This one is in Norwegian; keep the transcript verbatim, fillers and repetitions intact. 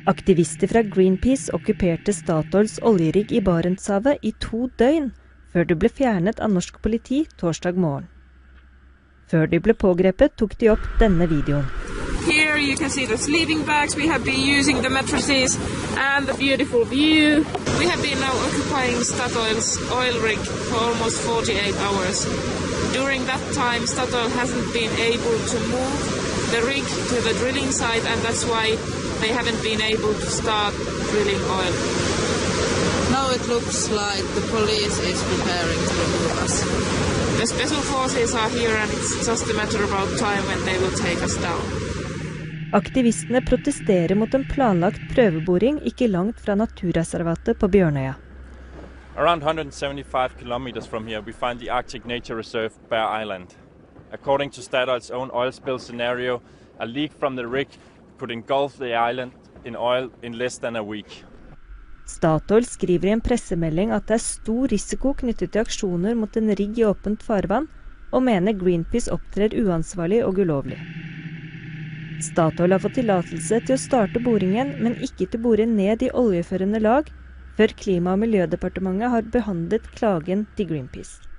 Aktivister fra Greenpeace okkuperte Statoils oljerigg i Barentshavet i to døgn, før det ble fjernet av norsk politi torsdag morgen. Før de ble pågrepet, tok de opp denne videoen. Here you can see the sleeping bags, we have been using the mattresses and the beautiful view. We have been now occupying Statoil's oil rig for almost forty-eight hours. During that time, Statoil hasn't been able to move the rig to the drilling site, and that's why they haven't been able to start drilling oil. Now it looks like the police is preparing to remove us. The special forces are here and it's just a matter about time when they will take us down. Aktivistene protesterer mot en planlagt prøveboring ikke langt fra naturreservatet på Bjørnøya. Around one hundred seventy-five kilometers from here we find the Arctic Nature Reserve Bear Island. According to Statoil's own oil spill scenario, a leak from the rig could engulf the island in oil in less than a week. Statoil skriver i en pressemelding at det er stor risiko knyttet til aksjoner mot en rigg i åpent farvann, og mener Greenpeace opptrer uansvarlig og ulovlig. Statoil har fått tillatelse til å starte boringen, men ikke til å bore ned i oljeførende lag, før Klima- og miljødepartementet har behandlet klagen til Greenpeace.